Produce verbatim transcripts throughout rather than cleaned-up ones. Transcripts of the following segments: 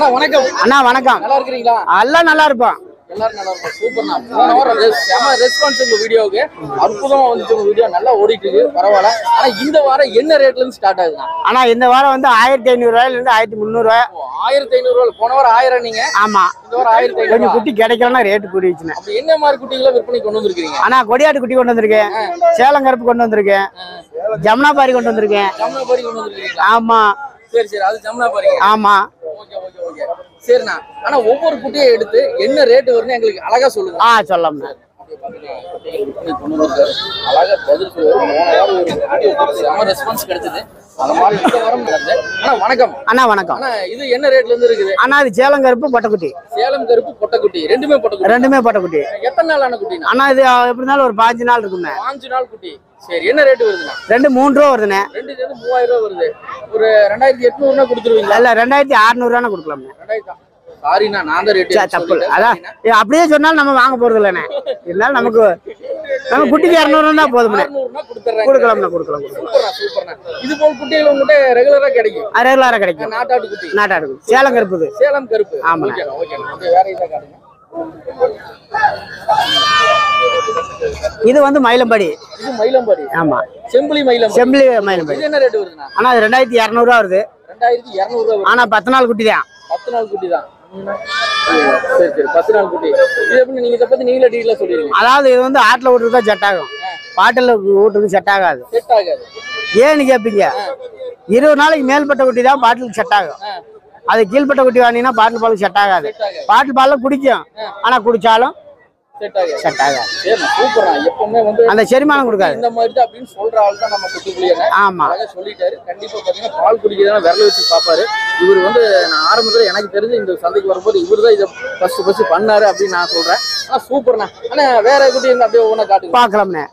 அண்ணா வணக்கம். அண்ணா வணக்கம். நல்லா இருக்கீங்களா? எல்லாம் நல்லா இருப்போம். எல்லாரும் நல்லா இருக்கும். சூப்பர்ண்ணா. போன வாரம் செம ரெஸ்பான்ஸ் உங்க வீடியோவுக்கு. அற்புதமா வந்துச்சு உங்க வீடியோ. நல்லா ஓடிட்டு இருக்கு. பரவாயில்ல. ஆனா இந்த வாரம் என்ன ரேட்ல இருந்து ஸ்டார்ட் ஆகுதுண்ணா? ஆனா இந்த வாரம் வந்து ஆயிரத்தி ஐநூறு ரூபாயில இருந்து ஆயிரத்தி முந்நூறு ரூபாய். ஆயிரத்தி ஐநூறு ரூபாய். போன வாரம் ஆயிரம் நீங்க. ஆமா. இந்த வாரம் ஆயிரத்தி ஐநூறு. கொஞ்சம் குட்டி கிடைக்கலன்னா ரேட் கூடிடுச்சுண்ணே. அப்படி என்ன மாதிரி குட்டிகளை விற்பனை கொண்டு வந்திருக்கீங்க? ஆனா கொடியாட்டு குட்டி கொண்டு வந்திருக்கேன், சேலம் கருப்பு கொண்டு வந்திருக்கேன், ஜமுனாபாரி கொண்டு வந்திருக்கேன். ஜமுனாபாரி கொண்டு வந்திருக்கீங்களா? ஆமா. சரி சரி, அது ஜமுனாபாரி. ஆமா. Okay okay okay. சரிண்ணா. ஆனா ஒவ்வொரு குட்டியை எடுத்து என்ன ரேட் வரும்னு எங்களுக்கு அழகா சொல்லுங்க. ஆ சொல்லலாம். அழகா பதில் சொல்லுவாரு. ரெஸ்பான்ஸ் கிடைச்சது. அந்த மாதிரி இந்த வாரம் நடந்தது. அண்ணா வணக்கம். அண்ணா வணக்கம். அண்ணா இது என்ன ரேட்ல இருந்து இருக்குது? அண்ணா இது சேலம் கருப்பு பொட்டைக்குட்டி. சேலம் கருப்பு பொட்டைக்குட்டி ரெண்டுமே பொட்டைக்குட்டி. ரெண்டுமே பொட்டைக்குட்டி. எத்தனை நாள் ஆன குட்டி? அண்ணா இது எப்படி இருந்தாலும் ஒரு பாஞ்சு நாள் இருக்குண்ணே. பாஞ்சு நாள் குட்டி. சரி, என்ன ரேட் வருதுண்ணா? ரெண்டு மூணு ரூபா வருதுண்ணே. ரெண்டு சேர்ந்து மூவாயிரம் ரூபா வருது. ஒரு ரெண்டாயிரத்தி எட்நூறுனா கொடுத்துருவீங்களா? இல்ல ரெண்டாயிரத்தி அறுநூறு ரூபா கொடுக்கலாம். ரெண்டாயிரத்தி சாரிண்ணா, நான் தான் ரேட் தப்பு. அதான் அப்படியே சொன்னாலும் நம்ம வாங்க போறது இல்லைண்ணே. இருந்தாலும் நமக்கு நம்ம குட்டிக்கு இரநூறு தான் போதும். கொடுக்கலாம்ண்ணா, கொடுக்கலாம். இது போல் குட்டிகள் உங்ககிட்ட ரெகுலரா கிடைக்கும். ரெகுலரா கிடைக்கும். நாட்டாடு குட்டி. நாட்டாடு குட்டி. சேலம் கருப்பு. சேலம் கருப்பு. ஆமா. வேற இதை காட்டுங்க. இது வந்து மயிலம்பாடி. இது மயிலம்பாடி. ஆமா. செம்பிலி மயிலம். செம்பிலி மயிலம்பாடி. இது என்ன ரேட் வருதுண்ணா? ஆனா அது ரெண்டாயிரத்தி இரநூறு ரூபா வருது. ரெண்டாயிரத்தி இரநூறு ரூபா. ஆனா பத்து நாள் குட்டி தான். பத்து நாள் குட்டி தான். சரி சரி, பத்து நாள் குட்டி. இது எப்படி நீங்க இதை பத்தி நீங்களே டீலா சொல்லிடுங்க. அதாவது இது வந்து ஆட்டுல ஓட்டுறது தான் செட் ஆகும், பாட்டில் ஓட்டுறது செட் ஆகாது. செட் ஆகாது. ஏன்னு கேட்பீங்க, இருபது நாளைக்கு மேல்பட்ட குட்டி தான் பாட்டிலுக்கு செட் ஆகும். அது கீழ்பட்ட குட்டி வாங்கினீங்கன்னா பாட்டில் பாலுக்கு செட் ஆகாது. பாட்டில் பாலும் குடிக்கும், ஆனா குடிச்சாலும் செட் ஆகாது. செட் ஆகாது. சூப்பரா. எப்பவுமே வந்து அந்த செரிமானம் கொடுக்காது. இந்த மாதிரி தான் அப்படின்னு சொல்ற ஆள் தான் நம்ம குட்டிக்குள்ளியங்க. ஆமா. அழகா சொல்லிட்டாரு. கண்டிப்பா பாத்தீங்கன்னா பால் குடிக்கிறதா விரல வச்சு பாப்பாரு. இவர் வந்து நான் ஆரம்பத்துல எனக்கு தெரிஞ்சு இந்த சந்தைக்கு வரும்போது இவர் தான் இதை ஃபர்ஸ்ட் ஃபர்ஸ்ட் பண்ணாரு அப்படின்னு நான் சொல்றேன். ஆனா சூப்பர்ண்ணா. ஆனா வேற குட்டி இருந்தா அப்படியே ஒவ்வொன்றா காட்டுங்க பாக்கலாம்ண்ணே.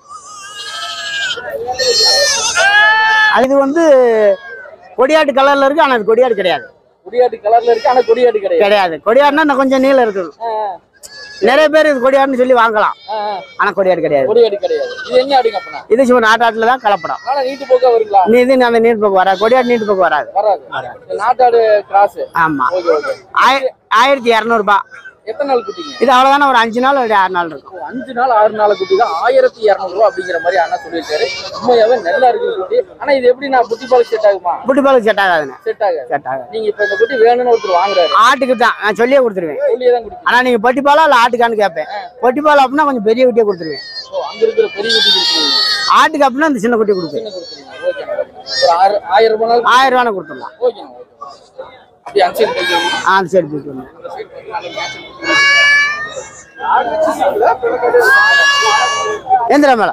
இது வந்து கொடியாட்டு கலர்ல இருக்கு, ஆனா அது கொடியாடு கிடையாது. கொடியாட்டு கலர்ல இருக்கு, ஆனா கொடியாட்டு கிடையாது. கிடையாது. கொடியாடுனா கொஞ்சம் நீளம் இருக்குது. நிறைய பேர் இது கொடியாடுன்னு சொல்லி வாங்கலாம், ஆனா கொடியாடு கிடையாது. கொடியாடு கிடையாது. இது என்ன ஆடுங்க அப்பனா? இது சும்மா நாட்டாட்டுல தான் கலப்படம். ஆனா நீட்டு போக்கா வருங்களா? நீ இது அந்த நீட்டு போக்கு வராது. கொடியாடு நீட்டு போக்கு வராது. வராது. நாட்டாடு கிராஸ். ஆமா. ஆயிரத்தி இரநூறு ரூபாய். எத்தனை நாள் குட்டிங்க? இது அவ்வளவுதானே, ஒரு அஞ்சு நாள் ஒரு ஆறு நாள் இருக்கும். அஞ்சு நாள் ஆறு நாள் குட்டி தான். ஆயிரத்தி இரநூறு ரூபா அப்படிங்கிற மாதிரி அண்ணா சொல்லியிருக்காரு. உண்மையாவே நல்லா இருக்கு குட்டி. ஆனா இது எப்படி நான் புட்டி பாலுக்கு செட் ஆகுமா? புட்டி பாலுக்கு செட் ஆகாதுண்ணே. செட் ஆகாது. செட் ஆகாது. நீங்க இப்ப இந்த குட்டி வேணும்னு ஒருத்தர் வாங்குறாரு, ஆட்டுக்கு தான் நான் சொல்லியே கொடுத்துருவேன். சொல்லியே தான் கொடுப்பேன். ஆனா நீங்க பொட்டி பாலா இல்ல ஆட்டுக்கான்னு கேட்பேன். பொட்டி பால் அப்படின்னா கொஞ்சம் பெரிய குட்டியை கொடுத்துருவேன். அங்க இருக்கிற பெரிய குட்டி கொடுத்துருவீங்க. ஆட்டுக்கு அப்படின்னா இந்த சின்ன குட்டி கொடுப்பேன். சின்ன கொடுத்துருவீங்க. ஓகே. ஒரு ஆயிரம் ரூபாய் ஆயிரம் ரூபாய் கொடுத்துடலாம். ஓகே. அப்படியே அன்சைட் கைக்கு. ஆ சரி போய்க்கணும். எந்திர மேல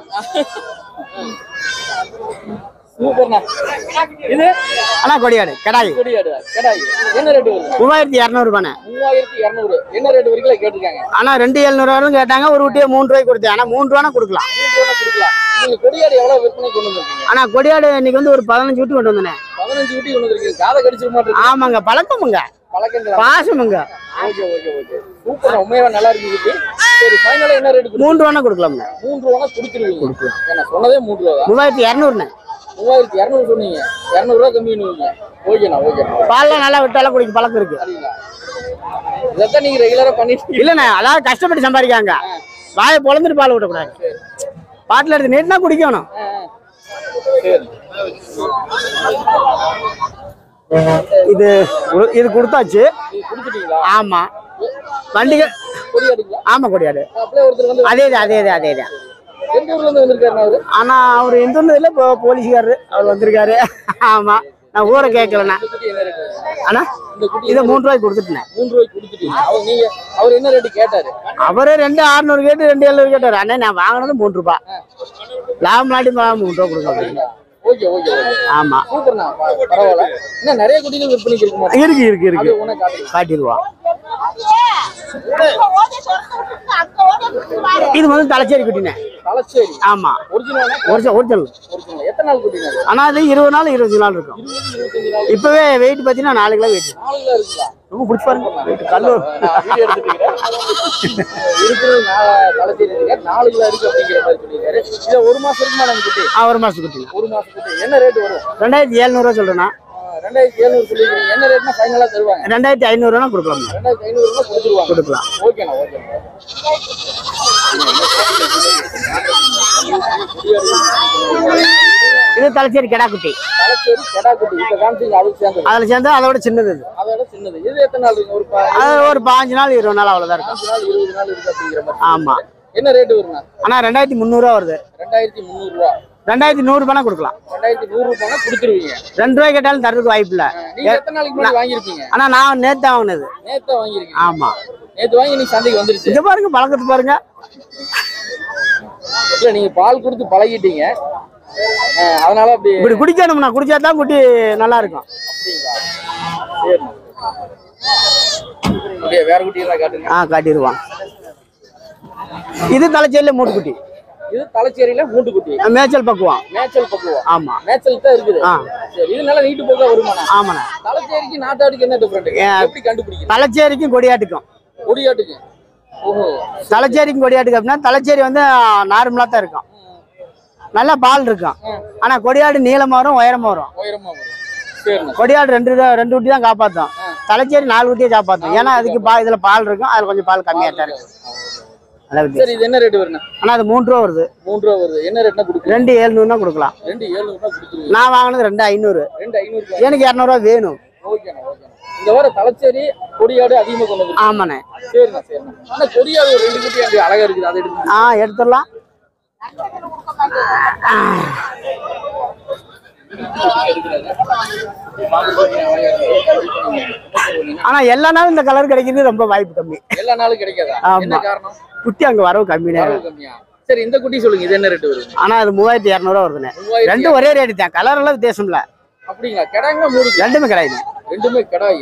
சூப்பர்ண்ணா. இது அண்ணா கொடியாடு கடாய். கொடியாடு கடாய். என்ன ரேட் வருது? மூவாயிரத்தி இரநூறு ரூபாய். மூவாயிரத்தி இரநூறு. என்ன ரேட் வரைக்கும் கேட்டிருக்காங்க? ஆனா ரெண்டு எழுநூறு ரூபாயும் கேட்டாங்க. ஒரு குட்டியை மூணு ரூபாய்க்கு கொடுத்தேன். ஆனா மூணு ரூபா கொடுக்கலாம். மூணு ரூபா கொடுக்கலாம். நீங்க கொடியாடு எவ்வளவு விற்பனை கொண்டு வந்திருக்கீங்க? ஆனா கொடியாடு இன்னைக்கு வந்து ஒரு பதினஞ்சு குட்டி கொண்டு வந்தேன். பதினஞ்சு குட்டி கொண்டு வந்திருக்கீங்க. காதை கடிச்சிட மாட்டேங்குது. ஆமாங்க, பழக்கமுங்க, பழக்கங்களா, பாசமுங்க. Okay okay okay. சூப்பர். உண்மையா நல்லா இருக்கு. சரி, ஃபைனலா என்ன ரேட்? மூணு ரூபா கொடுக்கலாம். மூணு ரூபா கொடுத்துருவீங்க. கொடுக்கலாம். ஏன்னா சொன்னதே மூணு ரூபா. மூவாயிரத்தி இரநூறுண்ணே. மூவாயிரத்தி இரநூறு சொன்னீங்க. இரநூறு ரூபா கம்மி பண்ணுவீங்க. ஓகேண்ணா ஓகேண்ணா. பால்லாம் நல்லா விட்டாலும் குடிக்க பழக்கம் இருக்கு. இதான் நீங்க ரெகுலரா பண்ணிட்டு இல்லண்ணே. அதாவது கஷ்டப்பட்டு சம்பாதிக்காங்க. வாயை பொழந்துட்டு பால் விட்டக்கூடாது. பாட்டில் எடுத்து நீட்னா குடிக்கணும். இது இது கொடுத்தாச்சு. ஆமா. வண்டிகள். ஆமா கொடியாடு. அதே அதே அதே அதே. ஆனா அவரு எந்த ஊர்ல இல்ல, போலீஸ்காரரு அவர் வந்திருக்காரு. ஆமா, நான் ஊரை கேட்கலண்ணா. ஆனா இதை மூணு ரூபாய்க்கு கொடுத்துட்டேன். மூணு ரூபாய்க்கு கொடுத்துட்டீங்க. அவர் என்ன ரேட்டு கேட்டாரு? அவரு ரெண்டு அறுநூறு கேட்டு ரெண்டு எழுநூறு கேட்டாரு. அண்ணா நான் வாங்கினது மூணு ரூபாய். லாபம் நாட்டி மூணு ரூபா கொடுக்க. Okay okay. ஆமா. சூப்பர்ண்ணா. பரவாயில்ல. இன்னும் நிறைய குட்டிகள் விற்பனைக்கு இருக்குமா? இருக்கு இருக்கு இருக்கு. காட்டிடுவா. இது வந்து தலைச்சேரி குட்டினே. தலைச்சேரி. ஆமா. Original original original. எத்தனை நாள் குட்டிங்க? ஆனா அது இருபது நாள் இருபது நாள் இருக்கும். இப்பவே வெயிட் பாத்தீங்கன்னா நாலு கிலோ வெயிட். நாலு கிலோ இருக்குங்களா? ரொம்ப பிடிச்சி பாருங்க. கல்லு நாலு கிலோ இருக்கு அப்படிங்கிற மாதிரி சொல்லியிருக்காரு. இது ஒரு மாசம் இருக்குமா நம்ம குட்டி? ஒரு மாசம் குட்டி. ஒரு மாசம் குட்டி. என்ன ரேட் வரும்? ரெண்டாயிரத்தி எழுநூறு ரூபா சொல்றேன்னா. ரெண்டாயிரத்தி எழுநூறு சொல்லிக்கிறீங்க. என்ன ரேட்னா ஃபைனலா தருவாங்க? ரெண்டாயிரத்தி ஐநூறுனா கொடுக்கலாம். ரெண்டாயிரத்தி ஐநூறு ரூபாய் கொடுத்துருவாங்க. கொடுக்கலாம். ஓகேண்ணா ஓகேண்ணா. இது தலைச்சேரி கெடா குட்டி. தலைச்சேரி கெடா குட்டி. இப்ப காமிச்சீங்க அதுக்கு சேர்ந்தது. அதுல சேர்ந்து அதோட சின்னது இது. அதோட சின்னது. இது எத்தனை நாள் இருக்கு? ஒரு அது ஒரு பாஞ்சு நாள் இருபது நாள் அவ்வளவுதான் இருக்கும். பாஞ்சு நாள் இருபது நாள் இருக்கு அப்படிங்கிற மாதிரி. ஆமா. என்ன ரேட் வருங்க? ஆனா ரெண்டாயிரத்தி முந்நூறு ரூபா வருது. ரெண்டாயிரத்தி முந்நூறு ரூபா. ரெண்டாயிரத்தி நூறு ரூபாய் கொடுக்கலாம். ரெண்டாயிரத்தி நூறு ரூபாய் கொடுத்துருவீங்க. ரெண்டு ரூபாய் கேட்டாலும் தரதுக்கு வாய்ப்பு இல்ல. நீங்க எத்தனை நாளைக்கு முன்னாடி வாங்கிருப்பீங்க? ஆனா நான் நேத்து வாங்கினது. நேத்து வாங்கிருக்கீங்க? ஆமா. நேத்து வாங்கி நீங்க சந்தைக்கு வந்துருச்சு. இங்க பாருங்க பழக்கத்து பாருங்க. இல்ல நீங்க பால் கொடுத்து பழகிட்டீங்க. அதனால அப்படி இப்படி குடிக்கணும்னா குடிச்சா தான் குட்டி நல்லா இருக்கும். சரி. ஓகே வேற குட்டி எல்லாம் காட்டுங்க. ஆ காட்டிடுவான். இது தலைச்சேரியில மூட்டு குட்டி. இது தலைச்சேரியில மூட்டு குட்டி. மேய்ச்சல் பக்குவம். மேய்ச்சல் பக்குவம். ஆமா. மேய்ச்சல் தான் இருக்குது. சரி இது நல்லா நீட்டு போக்கா வருமானா? ஆமாண்ணா. தலைச்சேரிக்கு நாட்டாடுக்கு என்ன டிஃபரெண்ட்? எப்படி கண்டுபிடிக்கிறீங்க? தலைச்சேரிக்கும் கொடியாட்டுக்கும். கொடியாட்டுக்கு. ஓஹோ. தலைச்சேரிக்கும் கொடியாட்டுக்கு அப்படின்னா தலைச்சேரி வந்து நார்மலா தான் இருக்கும். நல்லா பால் இருக்கும். ஆனா கொடியாடு நீளமா வரும் உயரமா வரும். உயரமா வரும். சரிண்ணா. கொடியாடு ரெண்டு ரெண்டு குட்டி தான் காப்பாத்தும். தலைச்சேரி நாலு குட்டியை காப்பாத்தும். ஏன்னா அதுக்கு பா இதுல பால் இருக்கும். அதுல கொஞ்சம் பால் கம்மியா தான் இருக்கும். சரி இது என்ன ரேட் வருண்ணா? ஆனா அது மூணு ரூபா வருது. மூணு ரூபா வருது. என்ன ரேட்னா கொடுக்குறீங்க? ரெண்டு ஏழுநூறுனா கொடுக்கலாம். ரெண்டு ஏழுநூறுனா கொடுத்துருவீங்க. நான் வாங்கினது ரெண்டு ஐநூறு. ரெண்டு ஐநூறு. எனக்கு இரநூறுவா வேணும். ஓகேண்ணா ஓகேண்ணா. இந்த வர தலைச்சேரி கொடியாடு அதிகமாக கொண்டு வந்து. ஆமாண்ணே. சரிண்ணா சரிண்ணா. ஆனா கொடியாடு ஒரு ரெண்டு குட்டி அங்கே அழகா இருக்குது. அதை எடுத்து ஆ எடுத்துடலாம். ஆனா எல்லா நாளும் இந்த கலர் கிடைக்கிறது ரொம்ப வாய்ப்பு கம்மி. எல்லா நாளும் கிடைக்காதா? என்ன காரணம்? குட்டி அங்க வரவு கம்மியா. சரி இந்த குட்டி சொல்லுங்க. இது என்ன ரேட் வருது? ஆனா அது மூவாயிரத்தி இரநூறுவா வருதுண்ணே. ரெண்டும் ஒரே ரேட்டு தான். கலர் எல்லாம் வித்தியாசம் இல்ல. அப்படிங்களா? கிடாங்க மூணு ரெண்டுமே கிடாய். ரெண்டுமே கிடாய்.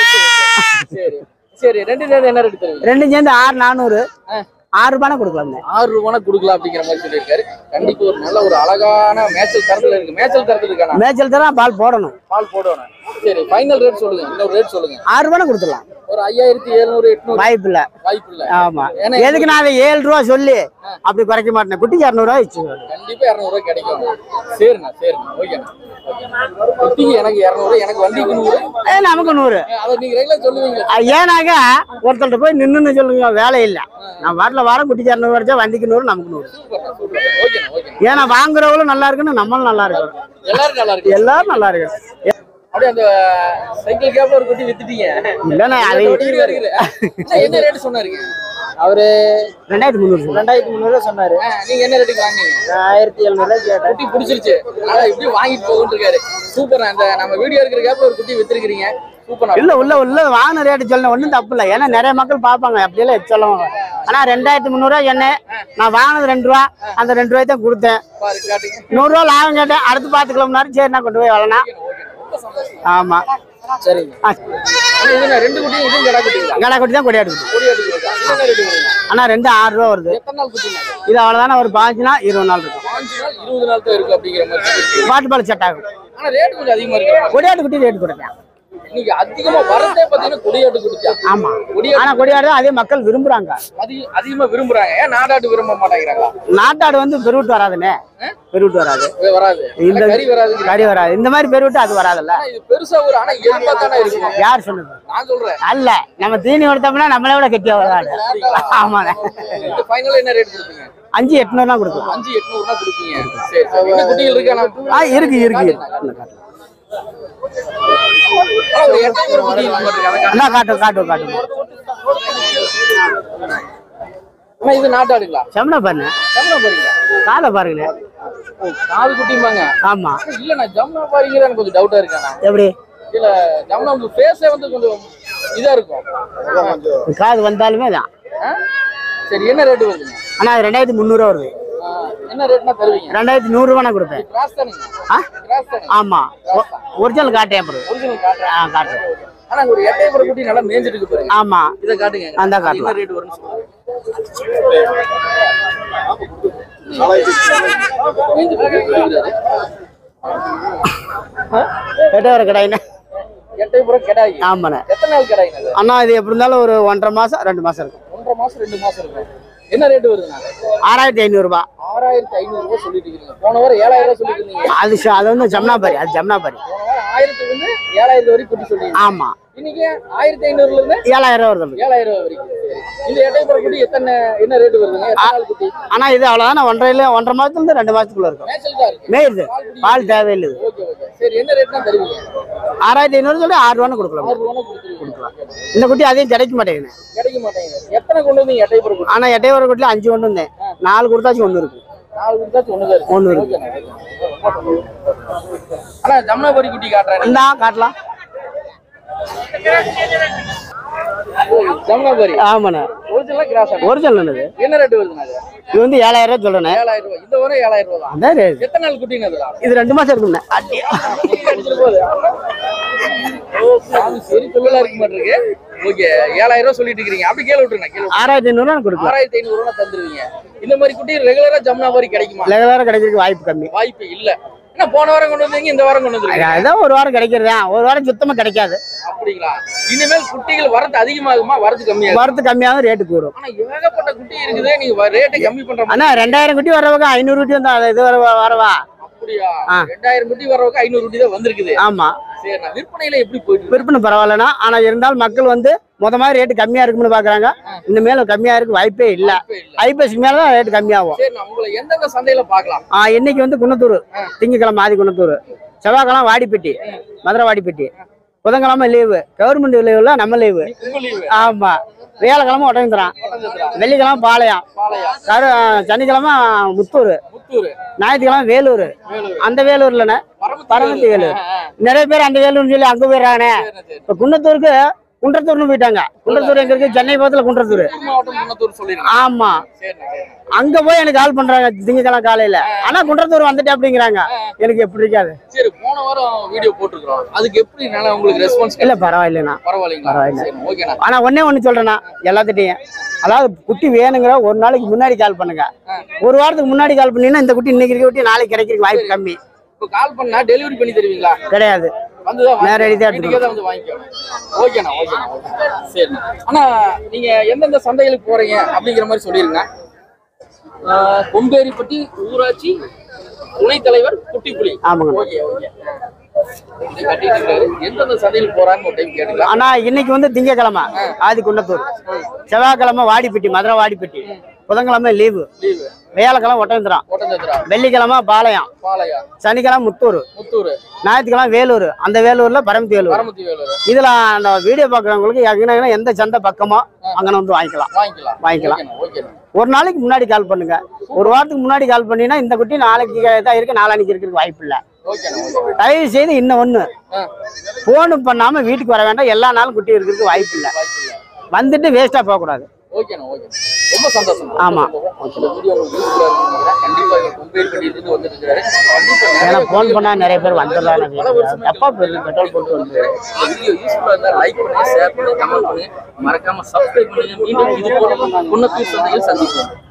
சரி சரி. ரெண்டு சேர்ந்து என்ன ரேட் தருவீங்க? ரெண்டும் சேர்ந்து ஆறு நானூறு ஆறு ரூபாய் கொடுக்கலாம். ஆறு ரூபாய் கொடுக்கலாம் அப்படிங்கிற மாதிரி சொல்லியிருக்காரு. கண்டிப்பா ஒரு நல்ல ஒரு அழகான மேய்ச்சல் தரத்துல இருக்கு. மேய்ச்சல் தரத்துல இருக்கானா? மேய்ச்சல் தரம் பால் போடணும். பால் போடணும். சரி ஃபைனல் ரேட் சொல்லுங்க. இன்னொரு ரேட் சொல்லுங்க. ஆறு ரூபாய் கொடுத்துடலாம். ஒரு ஐயாயிரத்தி எழுநூறு எட்நூறு வாய்ப்பு இல்ல. வாய்ப்பு இல்ல. ஆமா. எதுக்கு நான் ஏழு ரூபா சொல்லி அப்படி குறைக்க மாட்டேன். குட்டிக்கு இரநூறு ரூபாய் கண்டிப்பா இரநூறு ரூபாய் கிடைக்கும். சரிண்ணா சரிண்ணா. ஓகேண்ணா. குட்டிக்கு எனக்கு இரநூறு, எனக்கு வண்டிக்கு நூறு, நமக்கு நூறு. அதை நீங்க ரெகுலர் சொல்லுவீங்க. ஏன்னாக்க ஒருத்தர்கிட்ட போய் நின்னுன்னு சொல்லுங்க வேலை இல்ல. நான் வாட்டில வாரம் குட்டிக்கு இரநூறு வரைச்சா வண்டிக்கு நூறு நமக்கு நூறு. ஏன்னா வாங்குறவங்களும் நல்லா இருக்குன்னு நம்மளும் நல்லா இருக்கும். எல்லாரும் நல்லா இருக்கு. எல்லாரும் நல்லா இருக்கு. அப்படியே அந்த சைக்கிள் கேப்ல ஒரு குட்டி வித்துட்டீங்க. இல்லண்ணா அது என்ன ரேட் சொன்னாரு அவரு? ரெண்டாயிரத்தி முந்நூறு ரெண்டாயிரத்தி முந்நூறு சொன்னாரு. நீங்க என்ன ரேட்டுக்கு வாங்கினீங்க? ஆயிரத்தி எழுநூறு கேட்டேன். குட்டி பிடிச்சிருச்சு. ஆனா இப்படி வாங்கிட்டு போகுன்னு இருக்காரு. சூப்பர். அந்த நம்ம வீடியோ இருக்கிற கேப்ல ஒரு குட்டி வித்துருக்கீங்க. சூப்பர். இல்ல உள்ள உள்ள வாங்கின ரேட்டு சொல்லணும் ஒன்றும் தப்பு இல்லை. ஏன்னா நிறைய மக்கள் பார்ப்பாங்க அப்படியெல்லாம் சொல்லுவாங்க. ஆனா ரெண்டாயிரத்தி முந்நூறு ரூபா என்ன நான் வாங்கினது ரெண்டு ரூபா. அந்த ரெண்டு ரூபாய் தான் கொடுத்தேன். நூறு ரூபா லாபம் கேட்டேன். அடுத்து பாத்துக்கலாம்னாரு. சரி நான் கொண்டு போய் வளனா. ஆமா சரிங்க. ரெண்டு குட்டி இதுவும் கடா குட்டி கடா குட்டி தான் கொடியாடு. ஆனா ரெண்டு ஆறு ரூபா வருது. இது அவ்வளவுதானே. ஒரு பாஞ்சு நாள் இருபது நாள் இருக்கும். இருபது நாள் தான் இருக்கு அப்படிங்கிற மாதிரி. பாட்டு பால் செட் ஆகும். ஆனா ரேட் கொஞ்சம் அதிகமா இருக்கு. கொடியாடு குட்டி ரேட் கொடுப்பேன். இன்னைக்கு அதிகமா வரதே பாத்தீங்கன்னா கொடியாடு குடிச்சா. ஆமா. ஆனா கொடியாடு அதே மக்கள் விரும்புறாங்க. அதிகமா விரும்புறாங்க. ஏன் நாடாடு விரும்ப மாட்டேங்கிறாங்களா? நாட்டாடு வந்து பெருவிட்டு வராதுன்னு. பெருவிட்டு வராது. வராது. இந்த கறி வராது. கறி வராது. இந்த மாதிரி பெருவிட்டு அது வராதுல்ல. இது பெருசா ஒரு ஆனா எலும்பா தானே இருக்கு. யார் சொன்னது? நான் சொல்றேன். அல்ல நம்ம தீனி கொடுத்தோம்னா நம்மளை விட கெட்டியா வராது. ஆமாண்ணே. ஃபைனல் என்ன ரேட் கொடுப்பீங்க? அஞ்சு எட்நூறு தான் கொடுக்கலாம். அஞ்சு எட்நூறு தான் கொடுப்பீங்க. சரி சரி. என்ன குட்டிகள் இருக்கா? ஆ இருக்கு இருக்கு. காட்டு காட்டு காட்டு. இது நாட்டாடுங்களா? செம்மன பாருங்க. செம்மன பாருங்க. காலை பாருங்க. காது குட்டிம்பாங்க. ஆமா. இல்ல நான் ஜம்னா பாருங்க எனக்கு கொஞ்சம் டவுட்டா இருக்கானா. எப்படி? இல்ல ஜம்னா உங்க ஃபேஸே வந்து கொஞ்சம் இதா இருக்கும். காது வந்தாலுமே தான். சரி என்ன ரேட் வருதுங்க? ஆனா அது ரெண்டாயிரத்தி முந்நூறு ரூபா வருது. என்ன ரேட்னா தருவீங்க? ரெண்டாயிரத்தி நூறு ரூபா நான் கொடுப்பேன். கிராஸ் தானீங்க? கிராஸ் தானே? ஆமா. ஒரிஜினல் காட்டேன் ப்ரோ. ஒரிஜினல் காட்டேன். ஆ காட்டேன். ஆனா ஒரு எட்டை புற குட்டி நல்லா மேஞ்சிட்டு இருக்கு பாருங்க. ஆமா. இத காட்டுங்க. அந்த காட்டலாம். என்ன ரேட் வரும்னு சொல்லுங்க. எட்டை வர கடாயினா? எட்டை புற கடாய். ஆமாண்ணே. எத்தனை நாள் கடாயினா? அண்ணா இது எப்படி இருந்தாலும் ஒரு ஒன்றரை மாசம் ரெண்டு மாசம் இருக்கும். ஒன்றரை மாசம் ரெண்டு மாசம் இருக்கும். என்ன ரேட் வருதுண்ணா? ஆறாயிரத்தி ஐநூறு ரூபாய். ஆறாயிரத்தி ஐநூறு ரூபாய் சொல்லிட்டு இருக்கீங்க. போன வாரம் ஏழாயிரம் ரூபாய் சொல்லிட்டு இருந்தீங்க. அது அது வந்து ஜம்னாபாரி, அது ஜம்னாபாரி. போன வாரம் ஆயிரத்துக்கு வந்து ஏழாயிரம் வரைக்கும் குட்டி சொல்றீங்க. ஆமா. இன்னைக்கு ஆயிரத்தி ஐநூறுல இருந்து ஏழாயிரம் ரூபாய் வருது. ஏழாயிரம் ரூபாய் வரைக்கும். இந்த எட்டைப்புற குட்டி எத்தனை என்ன ரேட் வருதுங்க? எத்தனை நாள் குட்டி? ஆனா இது அவ்வளவுதான், ஒன்றரை ஒன்றரை மாசத்துல இருந்து ரெண்டு மாசத்துக்குள்ள இருக்கும். மேய்ச்சல் தான் இருக்கு. மேய்து பால் தேவையில்லை. Okay okay. சரி, என்ன ரேட் தான் தருவீங்க? ஆறாயிரத்தி ஐநூறு சொல்லி ஆறு ரூபான்னு கொடுக்கலாம். ஆறு ரூபாய் கொடுத்துருவீங்க. இந்த குட்டி அதையும் கிடைக்க மாட்டேங்குது. கிடைக்க மாட்டேங்குது. எத்தனை கொண்டு வந்தீங்க எட்டைப்புற குட்டி? ஆனா எட்டைப்புற குட்டில அஞ்சு கொண்டு வந்தேன். நாலு கொடுத்தாச்சு ஒண்ணு இருக்கு. நாலு கொடுத்தாச்சு ஒண்ணு இருக்கு. ஒண்ணு இருக்கு. ஆனா ஜம்னாபாரி குட்டி காட்டுறேன். இந்தா காட்டலாம். ஜம்னாபாரி. ஆமாண்ணா. ஒரிஜினலா கிராஸ் ஆ? ஒரிஜினல் என்னது? என்ன ரேட் வருதுங்க அது? இது வந்து ஏழாயிரம் ரூபாய் சொல்றேன். ஏழாயிரம் ரூபாய். இந்த வாரம் ஏழாயிரம் ரூபாய் தான். அதான் ரேட். எத்தனை நாள் குட்டிங்க அதுல? இது ரெண்டு மாசம் இருக்கும்ண்ணே. சாமி சரி சொல்லலாம் இருக்க மாட்டிருக்கு. ஓகே, ஏழாயிரம் ரூபாய் சொல்லிட்டு இருக்கீங்க. அப்படி கேளு விட்டுருங்க. கேளு. ஆறாயிரத்தி ஐநூறு ரூபாய் கொடுக்கும். ஆறாயிரத்தி ஐநூறு ரூபாய் தந்துருவீங்க. இந்த மாதிரி குட்டி ரெகுலரா ஜம்னாபாரி கிடைக்குமா? ரெகுலரா கிடைக்கிறதுக்கு வாய்ப்பு கம்மி. வாய்ப்பு இல்ல. என்ன போன வாரம் கொண்டு வந்தீங்க, இந்த வாரம் கொண்டு வந்துருக்கீங்க? அதான் ஒரு வாரம் கிடைக்கிறதா, ஒரு வாரம் சுத்தமா கிடைக்காது. அப்படிங்களா? இனிமேல் குட்டிகள் வரது அதிகமாகுமா வரது கம்மியாகுமா? வரது கம்மியாகும், ரேட்டு கூடும். ஆனா ஏகப்பட்ட குட்டி இருக்குது, நீங்க ரேட்டு கம்மி பண்ற. ஆனா ரெண்டாயிரம் குட்டி வரவங்க ஐநூறு குட்டி வந்தா இது வரவா? அப்படியா? ரெண்டாயிரம் குட்டி வரவங்க ஐநூறு குட்டி தான் வந்திருக்குது. ஆமா. சரி, நான் விற்பனையில எப்படி போயிட்டு? விற்பனை பரவாயில்லனா, ஆனா இருந்தாலும் மக்கள் வந்து முத மாதிரி ரேட்டு கம்மியா இருக்குன்னு பாக்குறாங்க. இந்த மேல கம்மியா இருக்கு வாய்ப்பே இல்ல. ஐப்பசிக்கு மேலதான் ரேட்டு கம்மியாகும். சரி, நான் உங்களை எந்தெந்த சந்தையில பாக்கலாம்? ஆஹ் இன்னைக்கு வந்து குன்னத்தூர், திங்கக்கிழமை ஆதி குன்னத்தூர், செவ்வாய்க்கிழமை வாடிப்பட்டி, மதுரை வாடிப்பட்டி, புதன்கிழமை லீவு, கவர்மெண்ட் லீவுல நம்ம லீவு. ஆமா. வியாழக்கிழமை ஒட்டஞ்சத்திரம், வெள்ளிக்கிழமை பாளையம், கரு சனிக்கிழமை முத்தூர், ஞாயிற்றுக்கிழமை வேலூர். அந்த வேலூர்லண்ணே பரமத்தி வேலூர். நிறைய பேர் அந்த வேலூர்னு சொல்லி அங்க போயிடுறாங்கண்ணே. இப்ப குன்னத்தூருக்கு குன்றத்தூர்னு போயிட்டாங்க. குன்றத்தூர் எங்க இருக்கு? சென்னை பக்கத்துல குன்றத்தூர். ஆமா. அங்க போய் எனக்கு கால் பண்றாங்க திங்கக்கிழமை காலையில. ஆனா குன்றத்தூர் வந்துட்டு அப்படிங்கிறாங்க. எனக்கு எப்படி இருக்காது. சரி, போன வாரம் வீடியோ போட்டுருக்கோம். அதுக்கு எப்படி நல்லா உங்களுக்கு ரெஸ்பான்ஸ்? இல்ல பரவாயில்லண்ணா. பரவாயில்லைங்களா? பரவாயில்ல. ஆனா ஒன்னே ஒண்ணு சொல்றேன்னா எல்லாத்திட்டையும், அதாவது குட்டி வேணுங்கிற ஒரு நாளைக்கு முன்னாடி கால் பண்ணுங்க. ஒரு வாரத்துக்கு முன்னாடி கால் பண்ணீங்கன்னா இந்த குட்டி இன்னைக்கு இருக்க குட்டி நாளைக்கு கிடைக்கிறதுக்கு வாய்ப்பு கம்மி. இப்போ கால் பண்ணா டெலிவரி பண்ணி தருவீங்களா? கிடையாது. நீங்க எந்தெந்த சந்தைகளுக்கு போறீங்க அப்படிங்கிற மாதிரி சொல்லிருங்க. கொம்பேரிப்பட்டி ஊராட்சி துணைத் தலைவர் குட்டிப்புலி. எந்தெந்த சந்தைகளுக்கு போறாங்க ஒரு டைம் கேட்டுக்கலாம். ஆனா இன்னைக்கு வந்து திங்கக்கிழமை ஆதி குன்னத்தூர், செவ்வாய்க்கிழமை வாடிப்பட்டி, மதுரை வாடிப்பட்டி, புதன்கிழமை லீவு, வியாழக்கிழமை ஒட்டஞ்சத்திரம், வெள்ளிக்கிழமை பாளையம், சனிக்கிழமை முத்தூர், ஞாயிற்றுக்கிழமை வேலூர். அந்த வேலூர்ல பரமத்தி வேலூர். இதுல அந்த வீடியோ பாக்குறவங்களுக்கு எந்த சந்தை பக்கமோ அங்க வந்து வாங்கிக்கலாம் வாங்கிக்கலாம் ஒரு நாளைக்கு முன்னாடி கால் பண்ணுங்க. ஒரு வாரத்துக்கு முன்னாடி கால் பண்ணீங்கன்னா இந்த குட்டி நாளைக்கு தான் இருக்கு, நாளானிக்கு இருக்கிறதுக்கு வாய்ப்பு இல்லை. தயவு செய்து இன்னும் ஒண்ணு, போன் பண்ணாம வீட்டுக்கு வர வேண்டாம். எல்லா நாளும் குட்டி இருக்கிறதுக்கு வாய்ப்பு இல்லை. வந்துட்டு வேஸ்டா போக கூடாது. ரொம்ப சந்தோஷம். ஆமா. போன் பண்ணா நிறைய பேர் வந்துடுறாங்க. மறக்காம சப்ஸ்கிரைப் பண்ணுங்க. மீண்டும் இது போல குன்னத்தூர் சந்தையில் சந்திப்போம்.